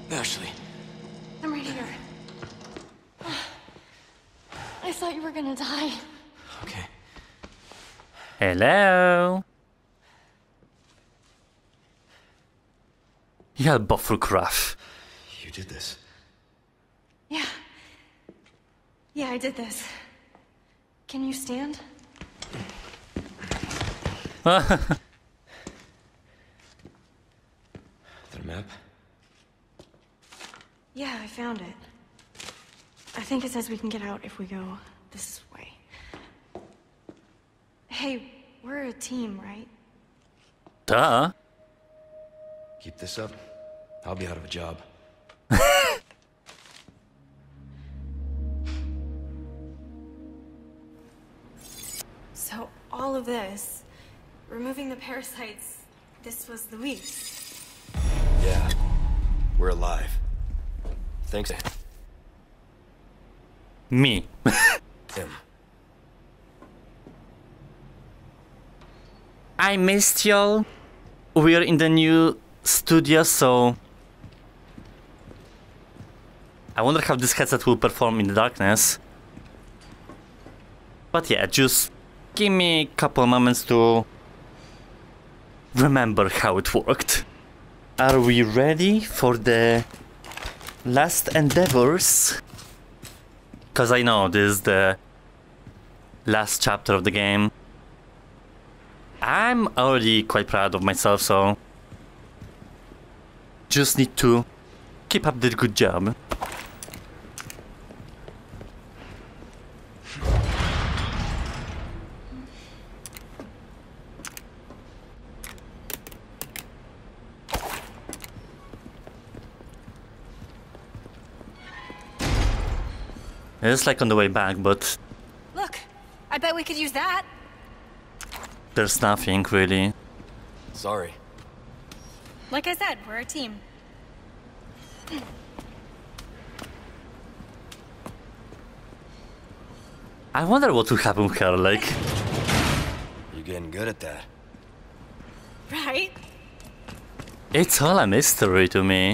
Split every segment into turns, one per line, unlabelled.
Ashley.
I'm right here. I thought you were gonna die.
Okay.
Hello. Ja, buffercraft.
You did this.
Yeah. Yeah, I did this. Can you stand?
The map?
Yeah, I found it. I think it says we can get out if we go this way. Hey, we're a team, right?
Duh.
Keep this up, I'll be out of a job.
So all of this, removing the parasites, this was the weeks.
Yeah, we're alive. Thanks.
Me.
Him.
I missed y'all. We're in the new studio, so I wonder how this headset will perform in the darkness. But yeah, just give me a couple moments to remember how it worked. Are we ready for the last endeavors? Because I know this is the last chapter of the game. I'm already quite proud of myself, so just need to keep up the good job. It's like on the way back, but
Look, I bet we could use that.
there's nothing really.
Sorry.
Like I said, we're a team.
I wonder what will happen with her, like.
You're getting good at that.
Right?
It's all a mystery to me.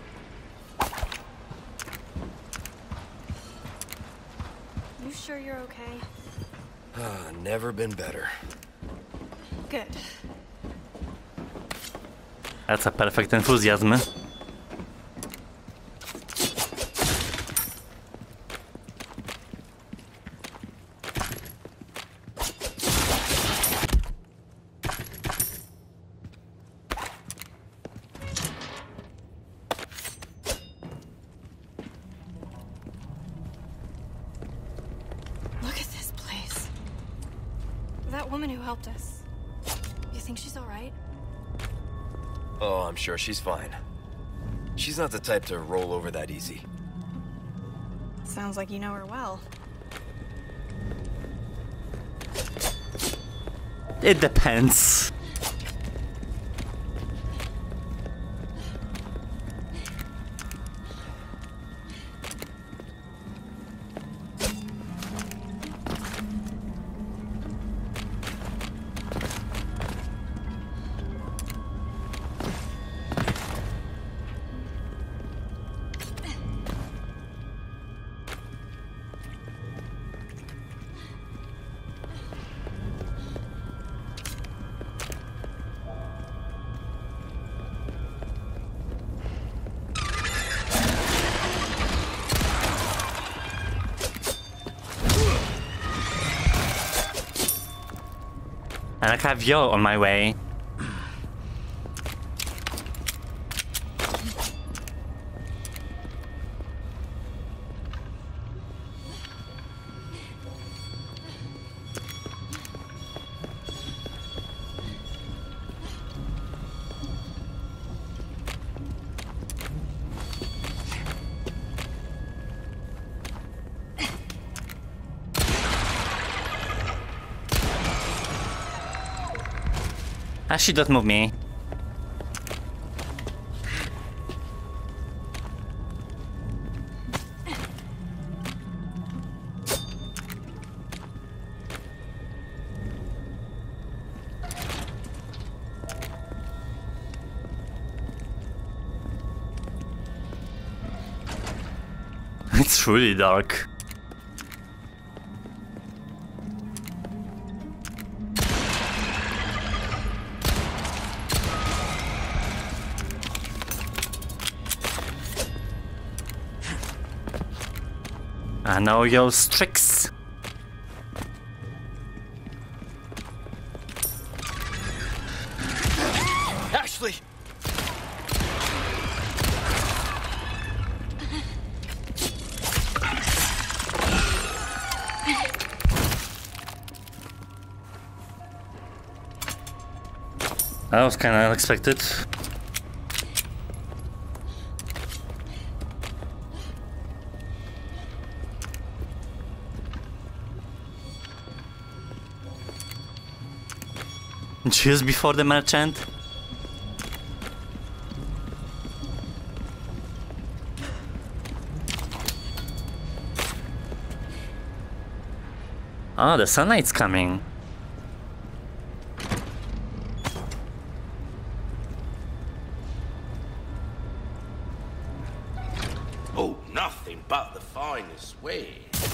You sure you're okay?
Never been better.
Good.
That's a perfect enthusiasm.
Look at this place. That woman who helped us. You think she's all right?
Oh, I'm sure she's fine. She's not the type to roll over that easy.
Sounds like you know her well.
It depends. And I have yo on my way. Actually, don't move me. It's really dark. I know your tricks.
Ashley!
That was kind of unexpected. Just before the merchant. Oh, the sunlight's coming.
Oh, nothing but the finest way.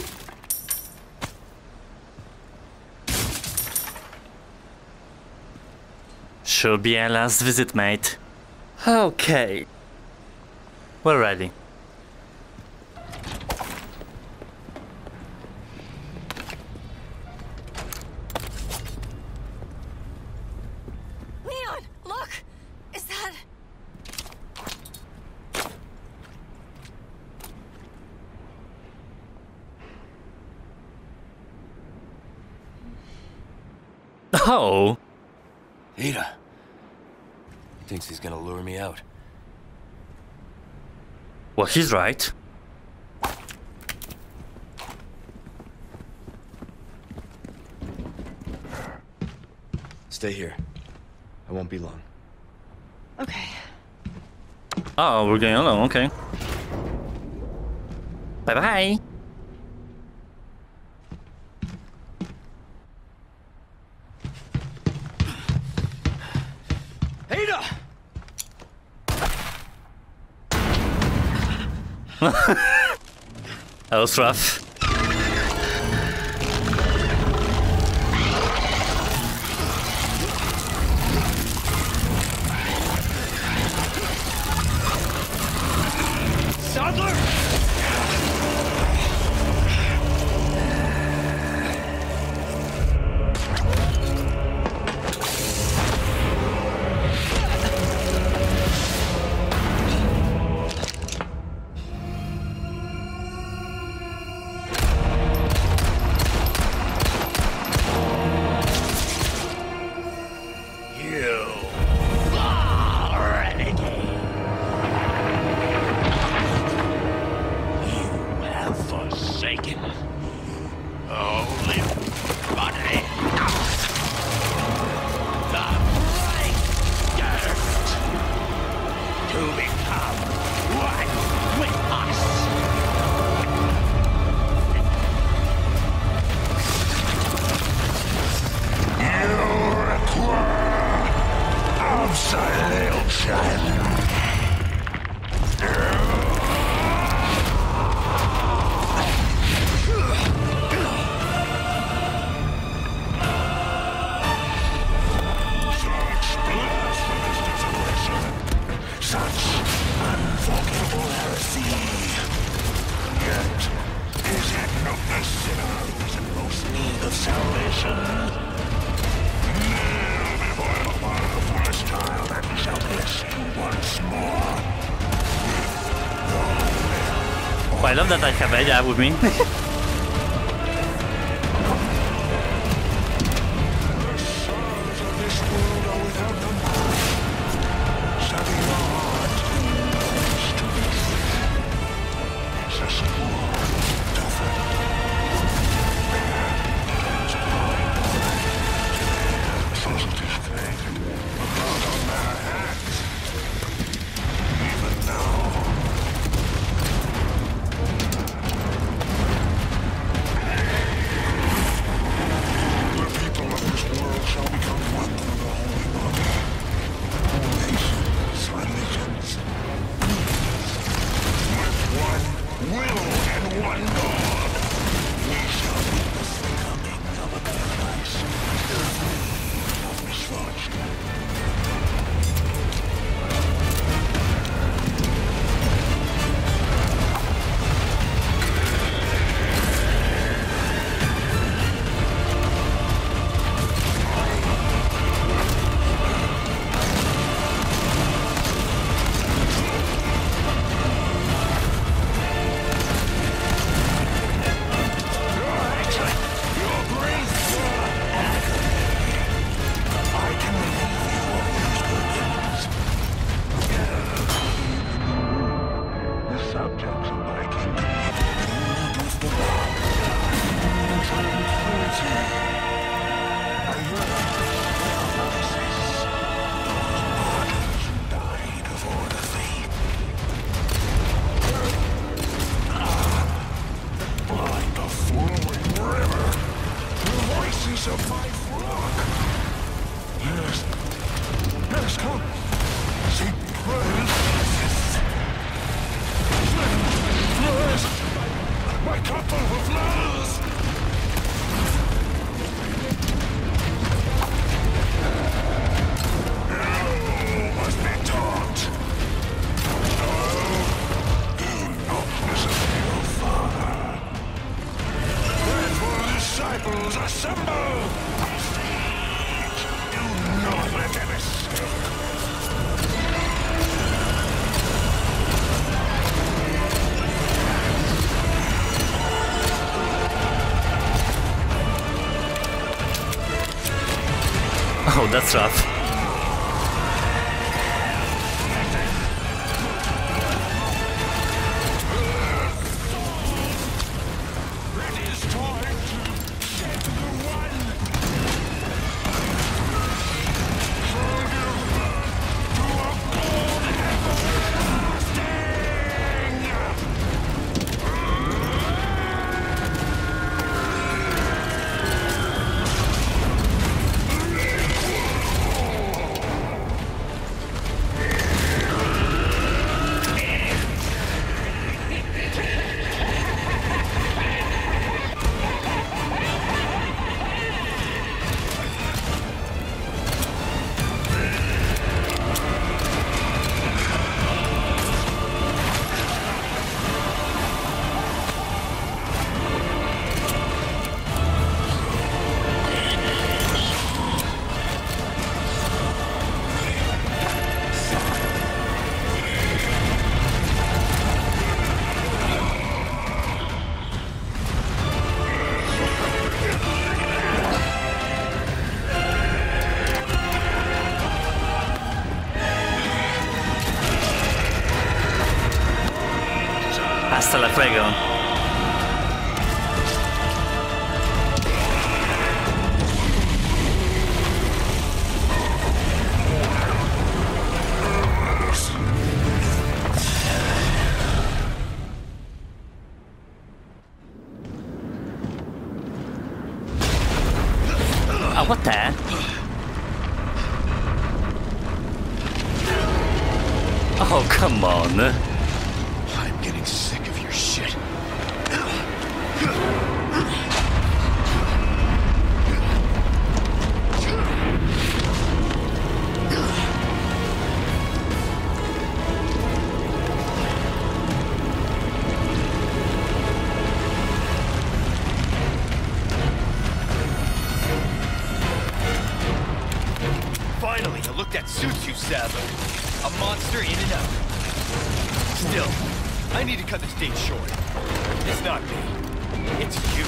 Should be our last visit, mate. Okay. We're ready.
Leon, look! Is that...
Oh!
Ada. Thinks he's gonna lure me out.
Well, he's right.
Stay here. I won't be long.
Okay.
Oh, we're going alone, okay. Bye-bye!
Ada!
That was rough.
Sadler!
I love that I have Ella with me. that's rough. Hasta la fuego. Oh, what the? Oh, come on.
I'm getting sick of your shit. Finally, a look that suits you, Sadler. A monster in and out. Still, I need to cut this date short. It's not me. It's you.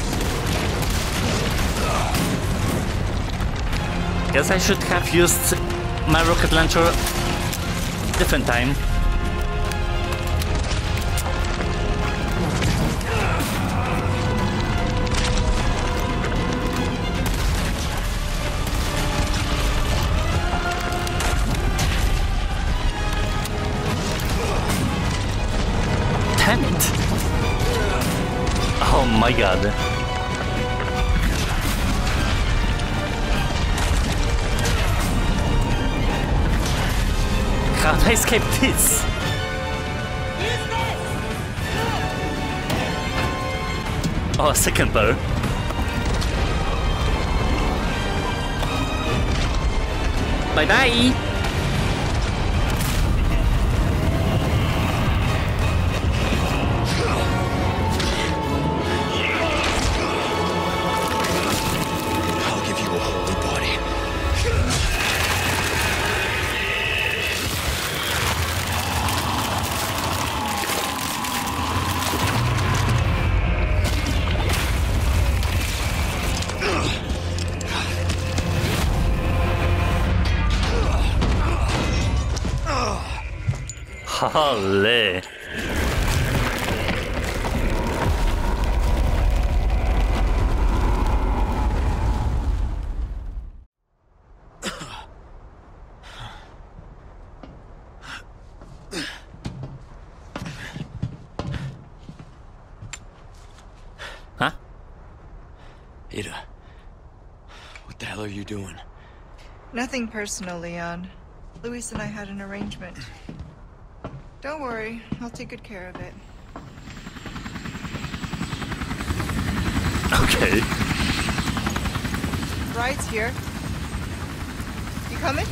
Guess I should have used my rocket launcher different time. Damn it! Oh my god. How do I escape this? Oh, a second bar. Bye bye! Holy. Huh?
Ada, what the hell are you doing?
Nothing personal, Leon. Luis and I had an arrangement. Don't worry, I'll take good care of it.
Okay.
Ride's here. You coming?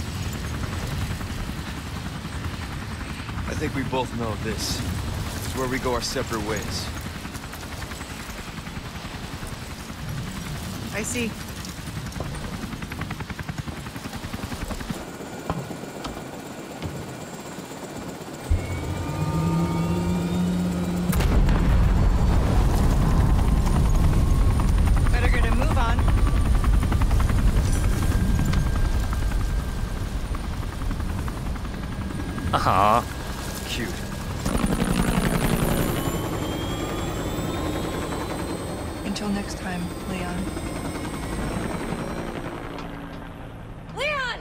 I think we both know this is where we go our separate ways.
I see.
Uh-huh.
Cute.
Until next time, Leon.
Leon!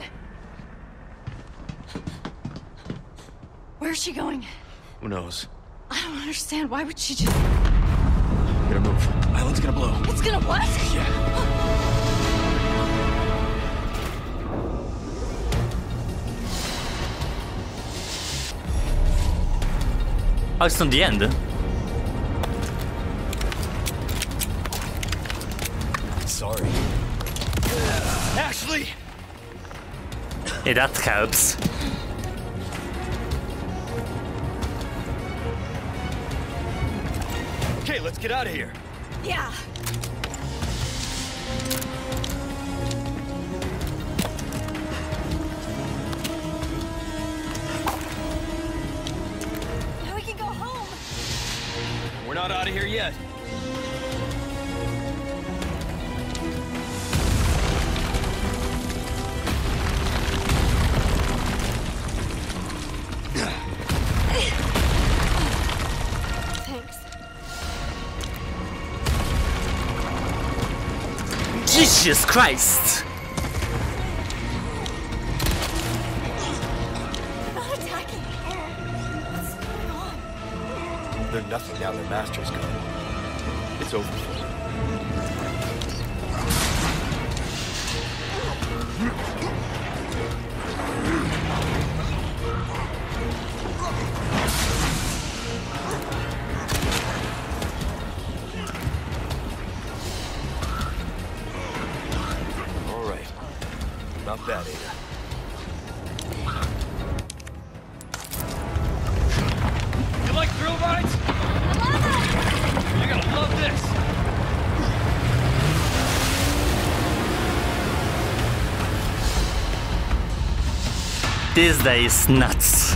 Where's she going?
Who knows?
I don't understand. Why would she just...
I'm gonna move. Island's gonna blow.
It's gonna what?
Yeah.
Oh, it's not the end.
Sorry. Ashley!
Yeah, that helps.
Okay, let's get out of here.
Yeah. Now we can go home.
We're not out of here yet.
Thanks.
Jesus Christ!
They're not attacking. What's going on?
They're nothing now their master's gone. It's over for them. All right. Not bad, Ada. You like thrill rides? You're gonna love this.
This day is nuts.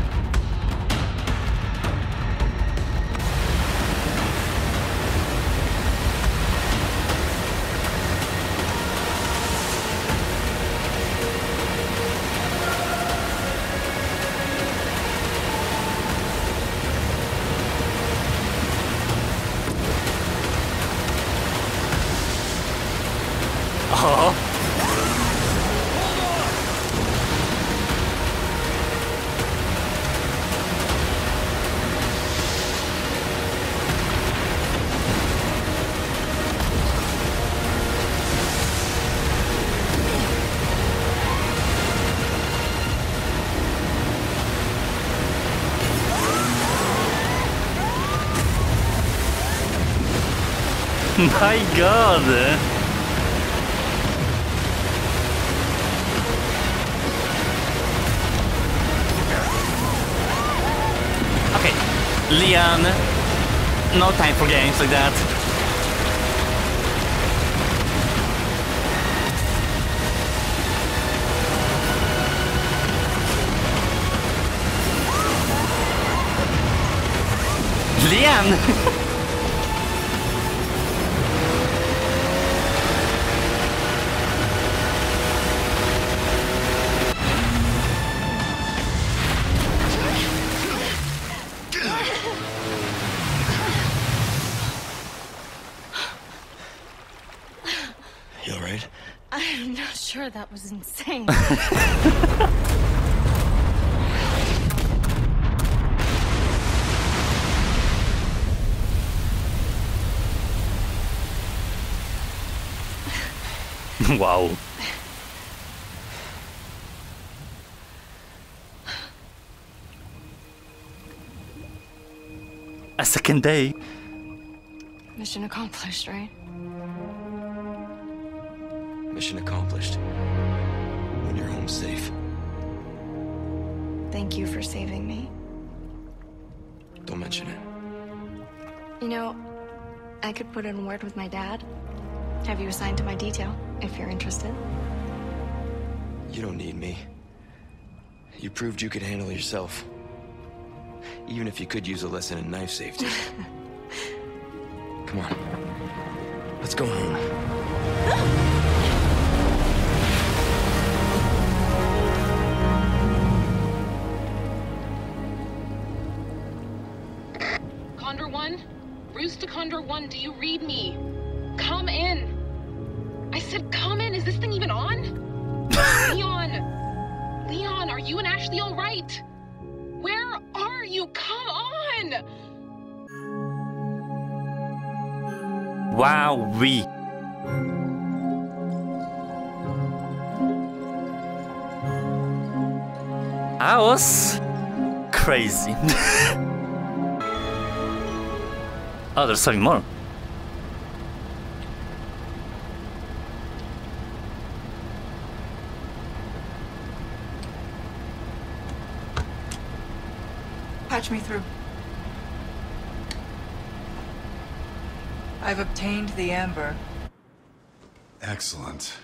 Oh. My God. Okay, Leon, no time for games like that. Leon!
You alright?
I'm not sure, that was insane.
Wow. A second day.
Mission accomplished, right?
Mission accomplished. When you're home safe.
Thank you for saving me.
Don't mention it.
You know, I could put in a word with my dad. Have you assigned to my detail, if you're interested.
You don't need me. You proved you could handle yourself. Even if you could use a lesson in knife safety. Come on. Let's go home.
Condor 1? Rooster Condor 1, do you read me? Come in. I said come in. Is this thing even on? Leon! Leon, are you and Ashley all right? Where are you? Come on!
Wow-wee. That was crazy. Oh, there's something more.
Patch me through. I've obtained the amber.
Excellent.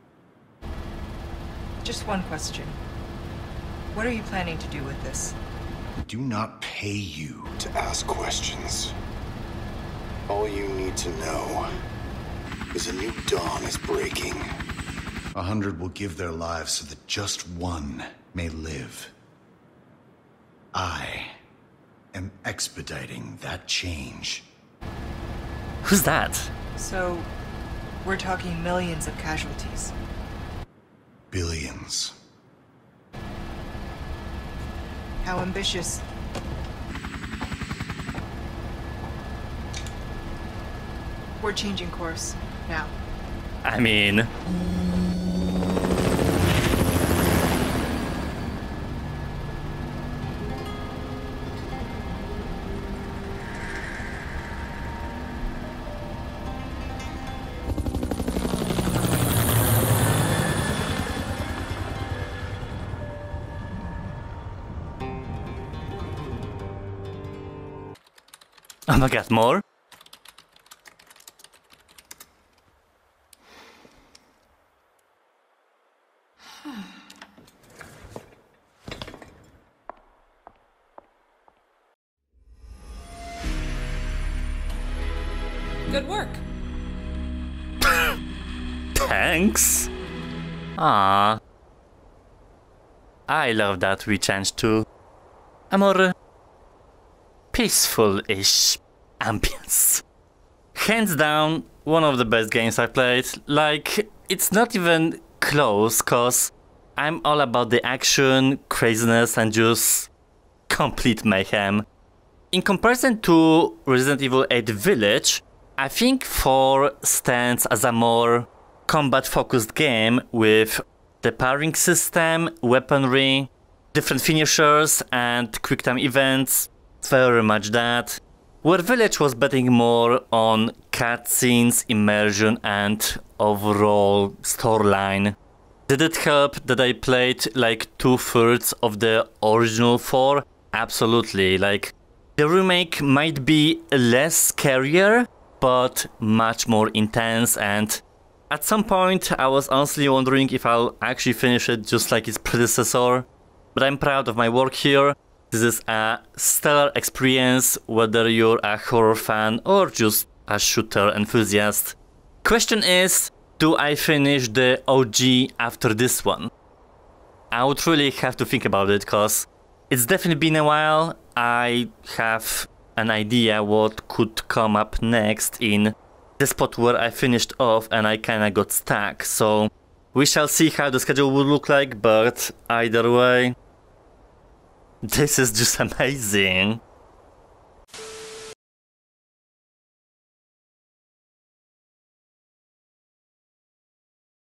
Just one question. What are you planning to do with this?
I do not pay you to ask questions. All you need to know is a new dawn is breaking. 100 will give their lives so that just one may live. I am expediting that change.
Who's that?
So, we're talking millions of casualties.
Billions.
How ambitious. We're changing course now.
I mean... Oh my god, more?
Good work.
Thanks. Ah, I love that we changed to a more peaceful-ish ambience. Hands down, one of the best games I've played. Like, it's not even close, cause I'm all about the action, craziness, and just complete mayhem. In comparison to Resident Evil 8 Village, I think 4 stands as a more combat-focused game with the parrying system, weaponry, different finishers, and quick-time events. Very much that. Where Village was betting more on cutscenes, immersion, and overall storyline. Did it help that I played like 2/3 of the original 4? Absolutely. Like, the remake might be less scarier, but much more intense, and at some point I was honestly wondering if I'll actually finish it just like its predecessor. But I'm proud of my work here. This is a stellar experience, whether you're a horror fan or just a shooter enthusiast. Question is, do I finish the OG after this one? I would really have to think about it, cause it's definitely been a while. I have an idea what could come up next in the spot where I finished off and I kinda got stuck, so we shall see how the schedule would look like, but either way, this is just amazing.